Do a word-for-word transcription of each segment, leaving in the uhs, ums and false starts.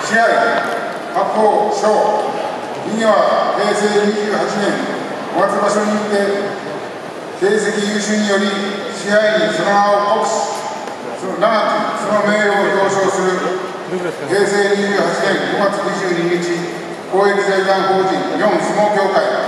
試合、白鵬賞。右は平成にじゅうはちねんごがつ場所にて成績優秀により支配にその名を刻し、その長きその名誉を表彰する平成にじゅうはちねんごがつにじゅうににち公益財団法人日本相撲協会。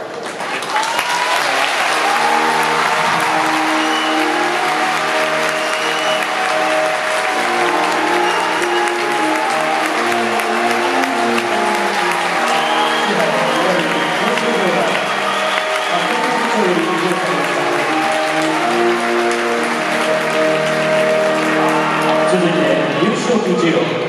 続いて優勝旗授与。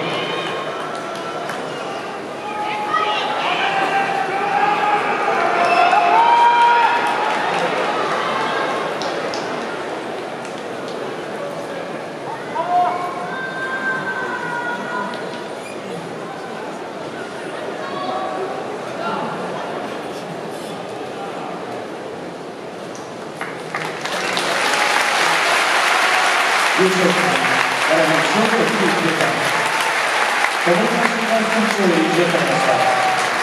優勝旗さらにショートきゅうきゅうかん、小室審判選手より授与されました。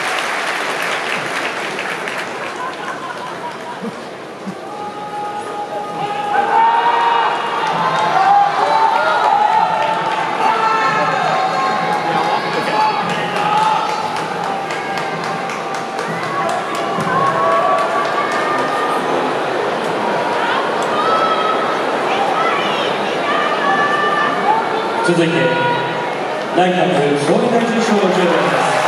続いて内閣総理大臣賞の授与であります。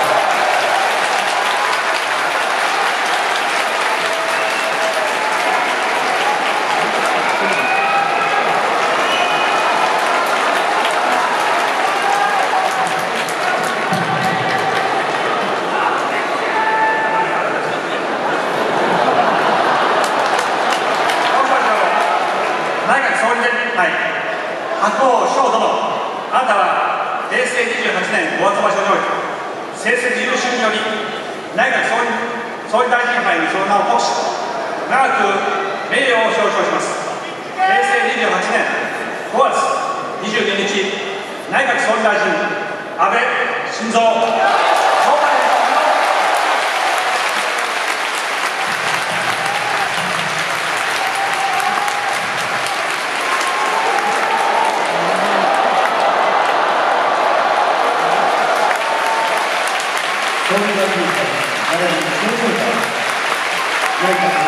内閣総理大臣、はい、白鵬翔殿。あなたは平成にじゅうはちねんごがつ場所において成績優秀により内閣総理、総理大臣杯にその名を刻し、長く名誉を表彰します。平成にじゅうはちねんごがつにじゅうににち内閣総理大臣安倍晋三。 総理大臣杯、ならびに総理大臣、内閣